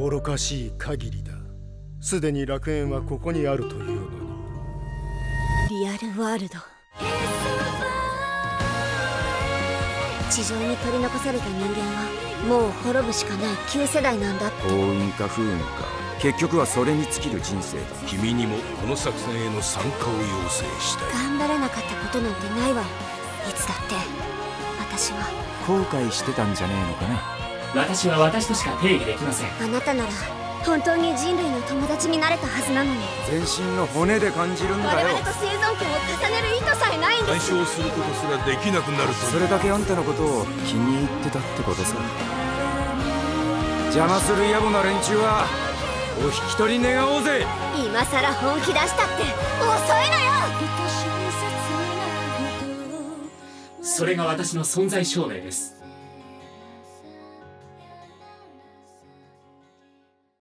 愚かしい限りだ。すでに楽園はここにあるというのに。 リアルワールド、地上に取り残された人間はもう滅ぶしかない旧世代なんだって。 幸運か不運か、結局はそれに尽きる人生だ。 君にもこの作戦への参加を要請したい。 頑張れなかったことなんてないわよ。いつだって私は後悔してたんじゃねえのかな。 私は私としか定義できません。 あなたなら本当に人類の友達になれたはずなのに。 全身の骨で感じるんだよ。 我々と生存権を重ねる意図さえないんです。 干渉することすらできなくなると。 それだけあんたのことを気に入ってたってことさ。邪魔する野暮な連中はお引き取り願おうぜ。 今さら本気出したって遅いのよ。 それが私の存在証明です。